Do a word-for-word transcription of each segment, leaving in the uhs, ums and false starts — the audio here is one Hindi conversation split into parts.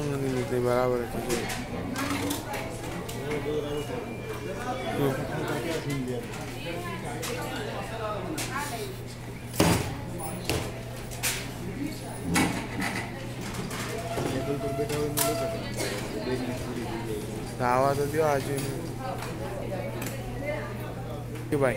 नहीं बराबर है दावा तो दियो आज कि भाई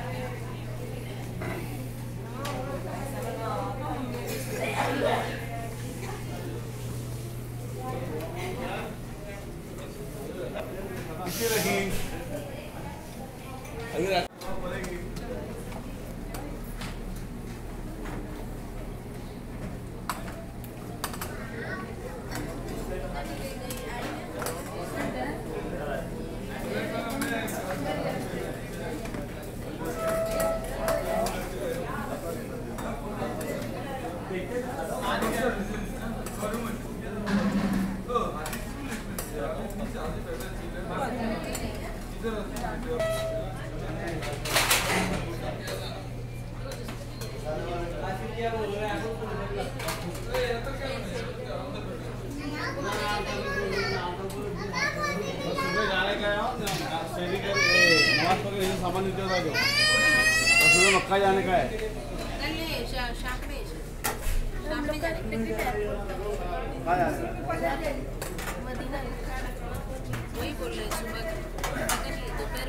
मक्का जाने का है शाम में शाम में जाने मदीना वही बोल रहे सुबह दोपहर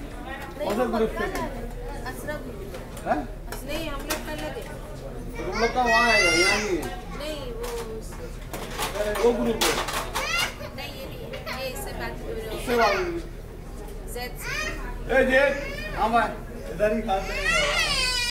नहीं हम लोग कल लगे तुम लोग का वहाँ है यहाँ नहीं नहीं वो वो ग्रुप है नहीं ये नहीं ये इससे बात कर रहे हो इससे बात जेड ए जेड हम इधर ही खाते हैं